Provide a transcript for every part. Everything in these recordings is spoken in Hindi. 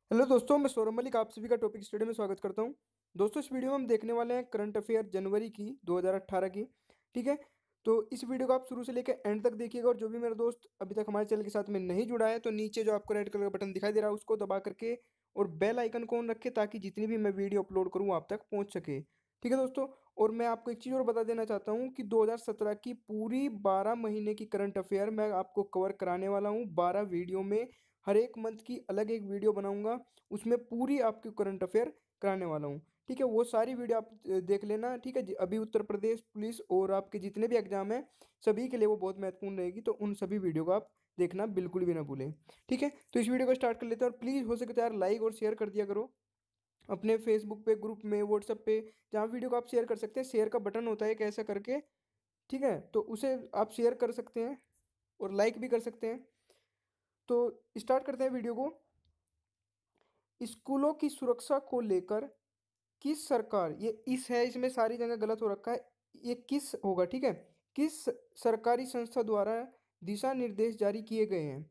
हेलो दोस्तों, मैं सौरभ मलिक आप सभी का टॉपिक स्टडी में स्वागत करता हूं। दोस्तों, इस वीडियो में हम देखने वाले हैं करंट अफेयर जनवरी की 2018 की। ठीक है, तो इस वीडियो को आप शुरू से लेकर एंड तक देखिएगा। और जो भी मेरा दोस्त अभी तक हमारे चैनल के साथ में नहीं जुड़ा है तो नीचे जो आपको रेड कलर का बटन दिखाई दे रहा है उसको दबा करके और बेल आइकन को ऑन रखें ताकि जितनी भी मैं वीडियो अपलोड करूँ आप तक पहुँच सके। ठीक है दोस्तों, और मैं आपको एक चीज़ और बता देना चाहता हूँ कि 2017 की पूरी 12 महीने की करंट अफेयर मैं आपको कवर कराने वाला हूँ 12 वीडियो में। हर एक मंथ की अलग एक वीडियो बनाऊंगा, उसमें पूरी आपकी करंट अफेयर कराने वाला हूँ। ठीक है, वो सारी वीडियो आप देख लेना। ठीक है जी, अभी उत्तर प्रदेश पुलिस और आपके जितने भी एग्जाम हैं सभी के लिए वो बहुत महत्वपूर्ण रहेगी, तो उन सभी वीडियो को आप देखना बिल्कुल भी ना भूलें। ठीक है, तो इस वीडियो को स्टार्ट कर लेते हैं और प्लीज़ हो सके तो यार लाइक और शेयर कर दिया करो अपने फेसबुक पे, ग्रुप में, व्हाट्सएप पे, जहाँ वीडियो को आप शेयर कर सकते हैं। शेयर का बटन होता है एक ऐसा करके, ठीक है, तो उसे आप शेयर कर सकते हैं और लाइक भी कर सकते हैं। तो स्टार्ट करते हैं वीडियो को। स्कूलों की सुरक्षा को लेकर किस सरकार, ये इस है, इसमें सारी जगह गलत हो रखा है, ये किस होगा। ठीक है, किस सरकारी संस्था द्वारा दिशा निर्देश जारी किए गए हैं?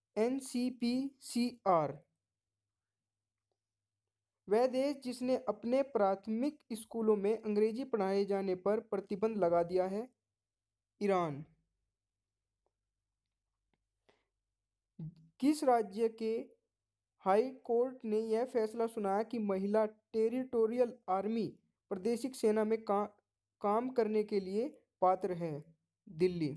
NCPCR। वह देश जिसने अपने प्राथमिक स्कूलों में अंग्रेजी पढ़ाए जाने पर प्रतिबंध लगा दिया है? ईरान। किस राज्य के हाई कोर्ट ने यह फैसला सुनाया कि महिला टेरिटोरियल आर्मी प्रादेशिक सेना में काम करने के लिए पात्र है? दिल्ली।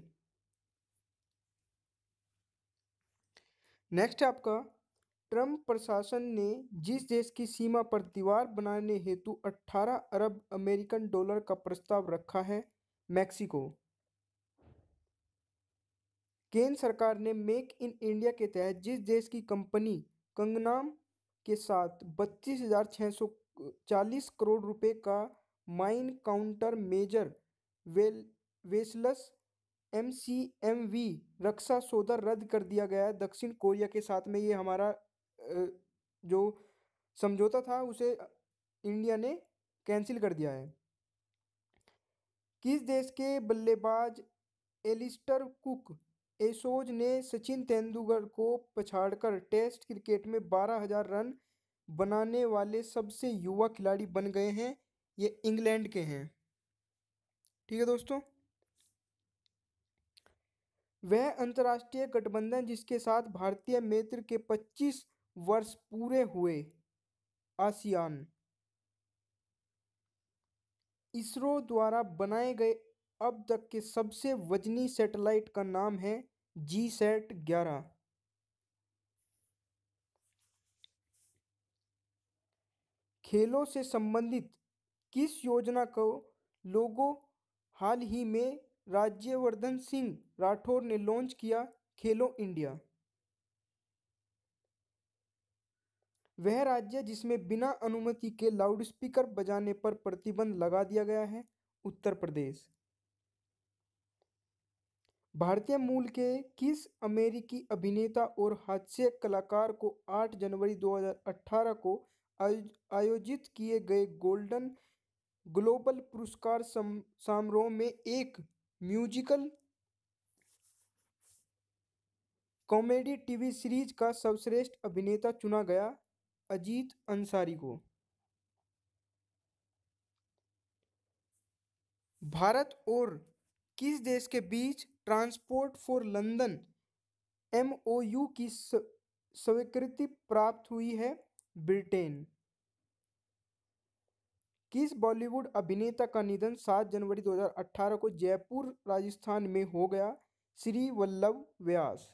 नेक्स्ट है आपका, ट्रम्प प्रशासन ने जिस देश की सीमा पर दीवार बनाने हेतु 18 अरब अमेरिकन डॉलर का प्रस्ताव रखा है? मैक्सिको। केंद्र सरकार ने मेक इन इंडिया के तहत जिस देश की कंपनी कंगनाम के साथ 32,640 करोड़ रुपए का mine counter measure well vessels MCMV रक्षा सौदा रद्द कर दिया गया है दक्षिण कोरिया के साथ में। ये हमारा जो समझौता था उसे इंडिया ने कैंसिल कर दिया है। किस देश के बल्लेबाज एलिस्टर कुक एसोज ने सचिन तेंदुलकर को पछाड़कर टेस्ट क्रिकेट में 12,000 रन बनाने वाले सबसे युवा खिलाड़ी बन गए हैं? ये इंग्लैंड के हैं। ठीक है दोस्तों, वह अंतर्राष्ट्रीय गठबंधन जिसके साथ भारतीय मित्र के 25 वर्ष पूरे हुए? आसियान। इसरो द्वारा बनाए गए अब तक के सबसे वजनी सैटेलाइट का नाम है GSAT-11। खेलों से संबंधित किस योजना को लोगो हाल ही में राज्यवर्धन सिंह राठौर ने लॉन्च किया? खेलो इंडिया। वह राज्य जिसमें बिना अनुमति के लाउडस्पीकर बजाने पर प्रतिबंध लगा दिया गया है? उत्तर प्रदेश। भारतीय मूल के किस अमेरिकी अभिनेता और हास्य कलाकार को 8 जनवरी 2018 को आयोजित किए गए गोल्डन ग्लोबल पुरस्कार समारोह में एक म्यूजिकल कॉमेडी टीवी सीरीज का सर्वश्रेष्ठ अभिनेता चुना गया? अजीत अंसारी को। भारत और किस देश के बीच ट्रांसपोर्ट फॉर लंदन MOU की स्वीकृति प्राप्त हुई है? ब्रिटेन। किस बॉलीवुड अभिनेता का निधन 7 जनवरी 2018 को जयपुर राजस्थान में हो गया? श्री वल्लभ व्यास।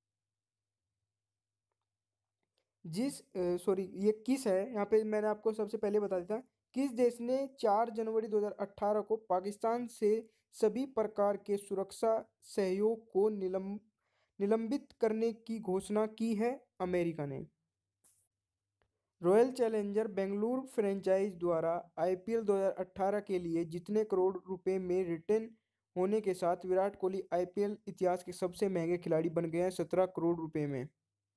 ये किस है, यहाँ पे मैंने आपको सबसे पहले बता देता। किस देश ने 4 जनवरी 2018 को पाकिस्तान से सभी प्रकार के सुरक्षा सहयोग को निलंबित करने की घोषणा की है? अमेरिका ने। रॉयल चैलेंजर बेंगलुरु फ्रेंचाइज द्वारा IPL 2018 के लिए जितने करोड़ रुपए में रिटर्न होने के साथ विराट कोहली IPL इतिहास के सबसे महंगे खिलाड़ी बन गए हैं 17 करोड़ रुपए में।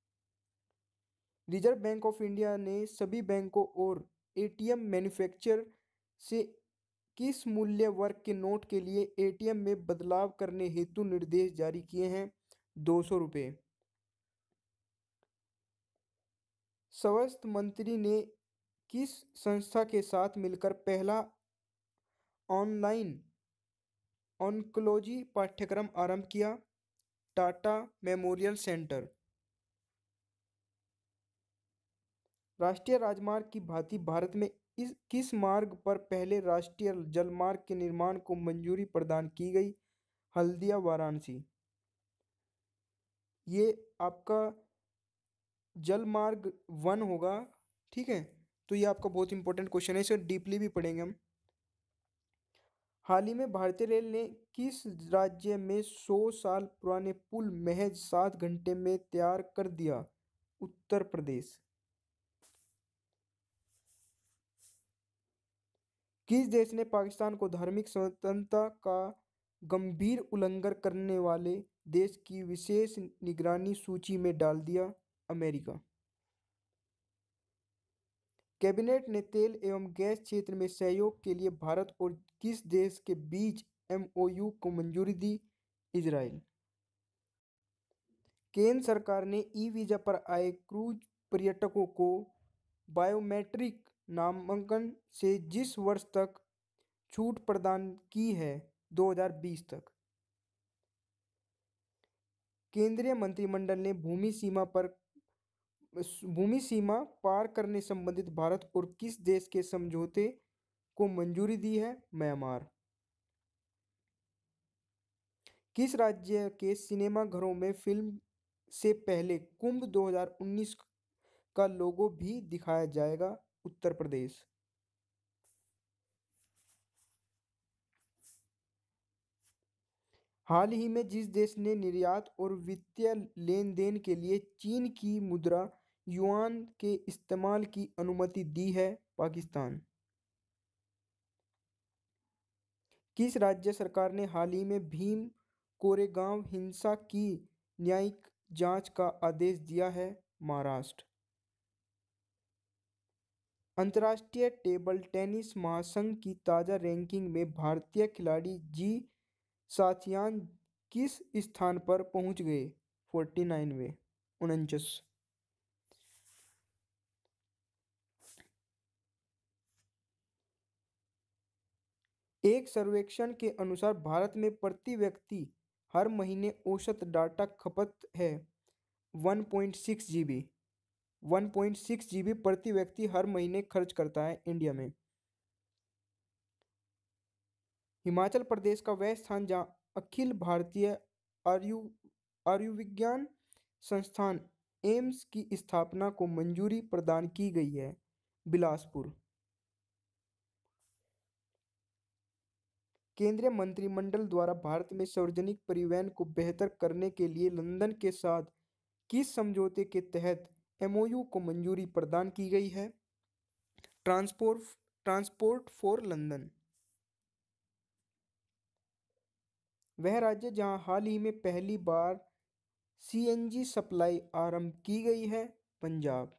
रिजर्व बैंक ऑफ इंडिया ने सभी बैंकों और ATM मैन्युफैक्चरर से किस मूल्य वर्ग के नोट के लिए ATM में बदलाव करने हेतु निर्देश जारी किए हैं? 200 रुपये। स्वास्थ्य मंत्री ने किस संस्था के साथ मिलकर पहला ऑनलाइन ऑन्कोलॉजी पाठ्यक्रम आरंभ किया? Tata memorial centre. राष्ट्रीय राजमार्ग की भांति भारत में इस किस मार्ग पर पहले राष्ट्रीय जलमार्ग के निर्माण को मंजूरी प्रदान की गई? हल्दिया वाराणसी। ये आपका जलमार्ग 1 होगा। ठीक है, तो ये आपका बहुत इंपॉर्टेंट क्वेश्चन है, इसे डीपली भी पढ़ेंगे हम। हाल ही में भारतीय रेल ने किस राज्य में 100 साल पुराने पुल महज 7 घंटे में तैयार कर दिया? उत्तर प्रदेश। किस देश ने पाकिस्तान को धार्मिक स्वतंत्रता का गंभीर उल्लंघन करने वाले देश की विशेष निगरानी सूची में डाल दिया? अमेरिका। कैबिनेट ने तेल एवं गैस क्षेत्र में सहयोग के लिए भारत और किस देश के बीच एमओयू को मंजूरी दी? इजराइल। केंद्र सरकार ने ई वीजा पर आए क्रूज पर्यटकों को बायोमेट्रिक नामांकन से जिस वर्ष तक छूट प्रदान की है 2020 तक। केंद्रीय मंत्रिमंडल ने भूमि सीमा पार करने संबंधित भारत और किस देश के समझौते को मंजूरी दी है? म्यांमार। किस राज्य के सिनेमाघरों में फिल्म से पहले कुंभ 2019 का लोगो भी दिखाया जाएगा? उत्तर प्रदेश। हाल ही में जिस देश ने निर्यात और वित्तीय लेन देन के लिए चीन की मुद्रा युआन के इस्तेमाल की अनुमति दी है? पाकिस्तान। किस राज्य सरकार ने हाल ही में भीम कोरेगांव हिंसा की न्यायिक जांच का आदेश दिया है? महाराष्ट्र। अंतर्राष्ट्रीय टेबल टेनिस महासंघ की ताजा रैंकिंग में भारतीय खिलाड़ी जी साथियान किस स्थान पर पहुंच गए? 49वें। 49। एक सर्वेक्षण के अनुसार भारत में प्रति व्यक्ति हर महीने औसत डाटा खपत है 1.6 जीबी। 1.6 जीबी प्रति व्यक्ति हर महीने खर्च करता है इंडिया में। हिमाचल प्रदेश का वह स्थान जहां अखिल भारतीय आयु आयुर्विज्ञान संस्थान एम्स की स्थापना को मंजूरी प्रदान की गई है? बिलासपुर। केंद्रीय मंत्रिमंडल द्वारा भारत में सार्वजनिक परिवहन को बेहतर करने के लिए लंदन के साथ किस समझौते के तहत एमओयू को मंजूरी प्रदान की गई है? Transport transport for London. वह राज्य जहां हाल ही में पहली बार सीएनजी सप्लाई आरंभ की गई है? पंजाब।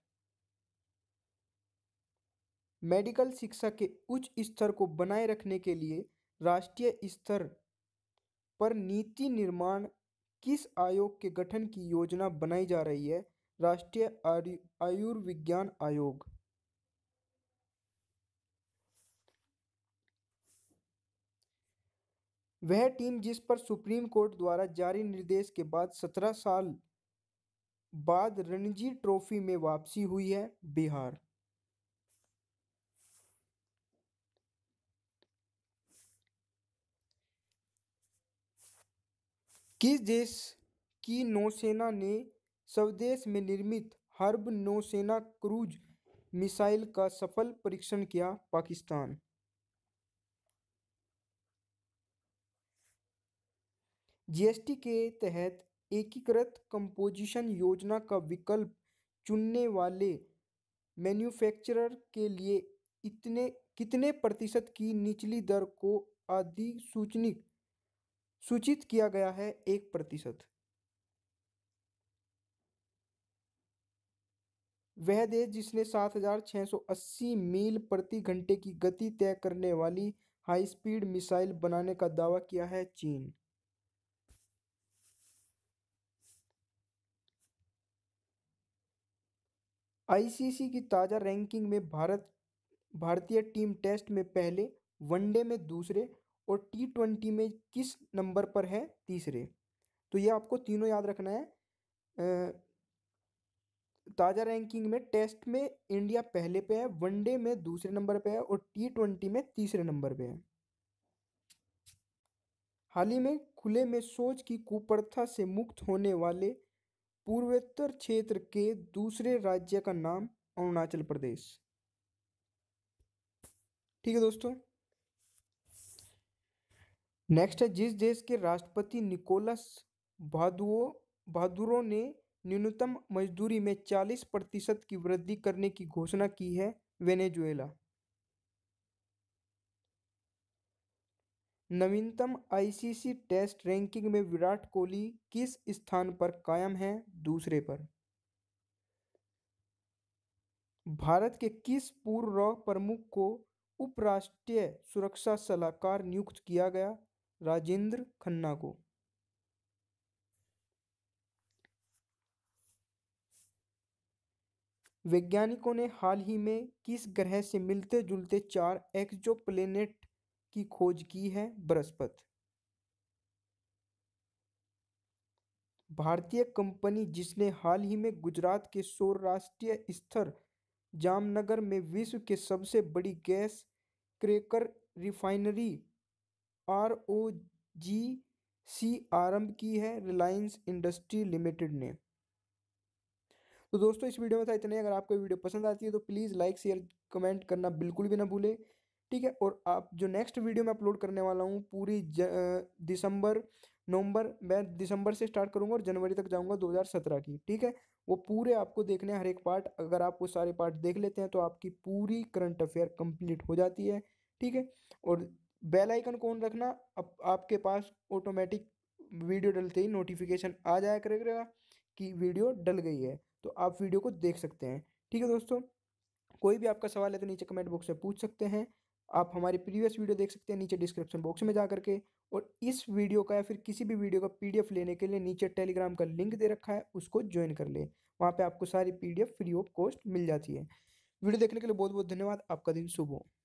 मेडिकल शिक्षा के उच्च स्तर को बनाए रखने के लिए राष्ट्रीय स्तर पर नीति निर्माण किस आयोग के गठन की योजना बनाई जा रही है? राष्ट्रीय आयुर्विज्ञान आयोग। वह टीम जिस पर सुप्रीम कोर्ट द्वारा जारी निर्देश के बाद 17 साल बाद रणजी ट्रॉफी में वापसी हुई है? बिहार। किस देश की नौसेना ने स्वदेश में निर्मित हर्ब नौसेना क्रूज मिसाइल का सफल परीक्षण किया? पाकिस्तान। जीएसटी के तहत एकीकृत कंपोजिशन योजना का विकल्प चुनने वाले मैन्युफैक्चरर के लिए इतने कितने प्रतिशत की निचली दर को सूचित किया गया है? 1%। वह देश जिसने 7,680 मील प्रति घंटे की गति तय करने वाली हाई स्पीड मिसाइल बनाने का दावा किया है? चीन। आईसीसी की ताज़ा रैंकिंग में भारतीय टीम टेस्ट में पहले, वनडे में दूसरे और T20 में किस नंबर पर है? तीसरे। तो ये आपको तीनों याद रखना है। ताज़ा रैंकिंग में टेस्ट में इंडिया पहले पे है, वनडे में दूसरे नंबर पे है और T20 में तीसरे नंबर पे है। हाल ही में खुले में शौच की कुप्रथा से मुक्त होने वाले पूर्वोत्तर क्षेत्र के दूसरे राज्य का नाम अरुणाचल प्रदेश। ठीक है दोस्तों। नेक्स्ट है, जिस देश के राष्ट्रपति निकोलस मादुरो ने न्यूनतम मजदूरी में 40% की वृद्धि करने की घोषणा की है? वेनेजुएला। नवीनतम आईसीसी टेस्ट रैंकिंग में विराट कोहली किस स्थान पर कायम है? दूसरे पर। भारत के किस पूर्व रॉ प्रमुख को उपराष्ट्रीय सुरक्षा सलाहकार नियुक्त किया गया? राजेंद्र खन्ना को। वैज्ञानिकों ने हाल ही में किस ग्रह से मिलते जुलते 4 एक्सोप्लैनेट की खोज की है? बृहस्पति। भारतीय कंपनी जिसने हाल ही में गुजरात के सौराष्ट्रीय स्थित जामनगर में विश्व के सबसे बड़ी गैस क्रैकर रिफाइनरी ROGC आरंभ की है? रिलायंस इंडस्ट्री लिमिटेड ने। तो दोस्तों इस वीडियो में था इतना ही। अगर आपको वीडियो पसंद आती है तो प्लीज़ लाइक शेयर कमेंट करना बिल्कुल भी ना भूलें। ठीक है। और आप जो नेक्स्ट वीडियो मैं अपलोड करने वाला हूँ पूरी मैं दिसंबर से स्टार्ट करूँगा और जनवरी तक जाऊँगा 2017 की। ठीक है। वो पूरे आपको देखने हैं हर एक पार्ट। अगर आप वो सारे पार्ट देख लेते हैं तो आपकी पूरी करंट अफेयर कंप्लीट हो जाती है। ठीक है। और बेल आइकन कौन रखना, अब आपके पास ऑटोमेटिक वीडियो डलते ही नोटिफिकेशन आ जाया करेगा कि वीडियो डल गई है, तो आप वीडियो को देख सकते हैं। ठीक है दोस्तों। कोई भी आपका सवाल है तो नीचे कमेंट बॉक्स में पूछ सकते हैं। आप हमारी प्रीवियस वीडियो देख सकते हैं नीचे डिस्क्रिप्शन बॉक्स में जा करके। और इस वीडियो का या फिर किसी भी वीडियो का PDF लेने के लिए नीचे टेलीग्राम का लिंक दे रखा है, उसको ज्वाइन कर ले। वहाँ पे आपको सारी PDF फ्री ऑफ कॉस्ट मिल जाती है। वीडियो देखने के लिए बहुत बहुत धन्यवाद। आपका दिन शुभ हो।